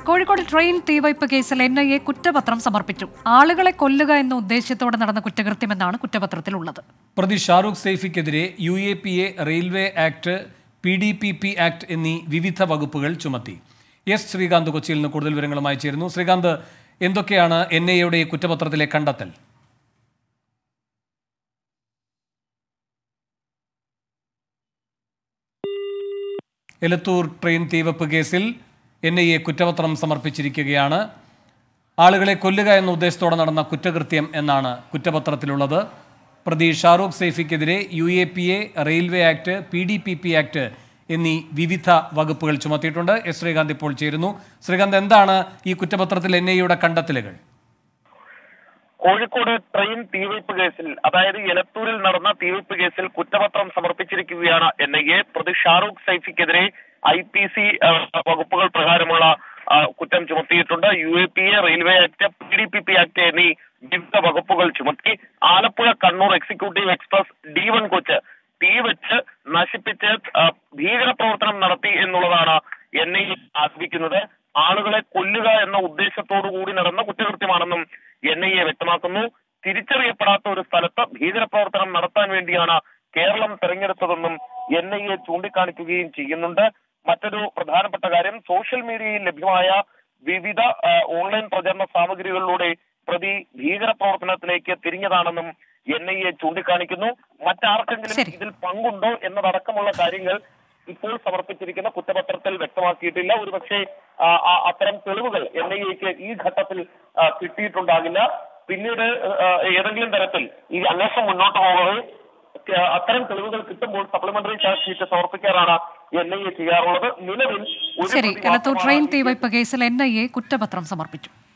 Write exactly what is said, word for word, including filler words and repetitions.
Kozhikode train തീവയ്പ് കേസിൽ N I A കുറ്റപത്രം സമർപ്പിച്ചു. ആളുകളെ കൊല്ലുക എന്ന ഉദ്ദേശത്തോടെ നടന്ന കുറ്റകൃത്യമെന്നാണ് കുറ്റപത്രത്തിലുള്ളത്. പ്രതി ഷാറൂഖ് സൈഫിക്കെതിരെ U A P A, railway act, P D P P act എന്നീ വിവിധ വകുപ്പുകൾ ചുമത്തി. എസ് ശ്രീകാന്ത് കൊച്ചിയിൽ നിന്ന് കൂടുതൽ വിവരങ്ങളുമായി ചേരുന്നു. ശ്രീകാന്ത്, എന്തൊക്കെയാണ് എൻ ഐ എയുടെ കുറ്റപത്രത്തിലെ കണ്ടെത്തൽ? എലത്തൂർ ട്രെയിൻ തീവയ്പ് കേസിൽ എൻ ഐ എ കുറ്റപത്രം സമർപ്പിച്ചിരിക്കുകയാണ്. ആളുകളെ കൊല്ലുക എന്ന ഉദ്ദേശത്തോടെ നടന്ന കുറ്റകൃത്യം എന്നാണ് കുറ്റപത്രത്തിലുള്ളത്. പ്രതി ഷാറൂഖ് സൈഫിക്കെതിരെ U A P A, railway act, P D P P act എന്നീ വിവിധ വകുപ്പുകൾ ചുമത്തിയിട്ടുണ്ട്. എസ് ശ്രീകാന്ത് ഇപ്പോൾ ചേരുന്നു. ശ്രീകാന്ത്, എന്താണ് ഈ കുറ്റപത്രത്തിൽ എൻ ഐ എയുടെ കണ്ടെത്തലുകൾ? കോഴിക്കോട് ട്രെയിൻ തീവയ്പ് കേസിൽ, അതായത് എലത്തൂരിൽ നടന്ന തീവയ്പ് കേസിൽ കുറ്റപത്രം സമർപ്പിച്ചിരിക്കുകയാണ് എൻ ഐ എ. പ്രതി ഷാറൂഖ് സൈഫിക്കെതിരെ ഐ പി സി വകുപ്പുകൾ പ്രകാരമുള്ള കുറ്റം ചുമത്തിയിട്ടുണ്ട്. U A P A, railway act, P D P P act എന്നീ വിവിധ വകുപ്പുകൾ ചുമത്തി. Alappuzha Kannur executive express D one coach തീ വെച്ച് നശിപ്പിച്ച് ഭീകരപ്രവർത്തനം നടത്തി എന്നുള്ളതാണ് എൻ ഐ എ ആരോപിക്കുന്നത്. ആളുകളെ കൊല്ലുക എന്ന ഉദ്ദേശത്തോടു കൂടി നടന്ന കുറ്റകൃത്യമാണെന്നും എൻ ഐ എ വ്യക്തമാക്കുന്നു. തിരിച്ചറിയപ്പെടാത്ത ഒരു സ്ഥലത്ത് ഭീകരപ്രവർത്തനം നടത്താൻ വേണ്ടിയാണ് കേരളം തെരഞ്ഞെടുത്തതെന്നും എൻ ഐ എ ചൂണ്ടിക്കാണിക്കുകയും ചെയ്യുന്നുണ്ട്. മറ്റൊരു പ്രധാനപ്പെട്ട കാര്യം, സോഷ്യൽ മീഡിയയിൽ ലഭ്യമായ വിവിധ ഓൺലൈൻ പ്രചരണ സാമഗ്രികളിലൂടെ പ്രതി ഭീകരപ്രവർത്തനത്തിലേക്ക് തിരിഞ്ഞതാണെന്നും എൻ ഐ എ ചൂണ്ടിക്കാണിക്കുന്നു. മറ്റാർക്കെങ്കിലും ഇതിൽ പങ്കുണ്ടോ എന്നതടക്കമുള്ള കാര്യങ്ങൾ ഇപ്പോൾ സമർപ്പിച്ചിരിക്കുന്ന കുറ്റപത്രത്തിൽ വ്യക്തമാക്കിയിട്ടില്ല. ഒരുപക്ഷെ അത്തരം തെളിവുകൾ എൻ ഐ എക്ക് ഈ ഘട്ടത്തിൽ കിട്ടിയിട്ടുണ്ടാകില്ല. പിന്നീട് ഏതെങ്കിലും തരത്തിൽ ഈ അന്വേഷണം മുന്നോട്ട് പോകവേ അത്തരം തെളിവുകൾ കിട്ടുമ്പോൾ സപ്ലിമെന്ററി ചാർജ് ഷീറ്റ് സമർപ്പിക്കാറാണ് എൻ ഐ എ ചെയ്യാറുള്ളത്. നിലവിൽ ശരി, എലത്തൂർ ട്രെയിൻ തീവയ്പ് കേസിൽ എൻ ഐ എ കുറ്റപത്രം സമർപ്പിച്ചു.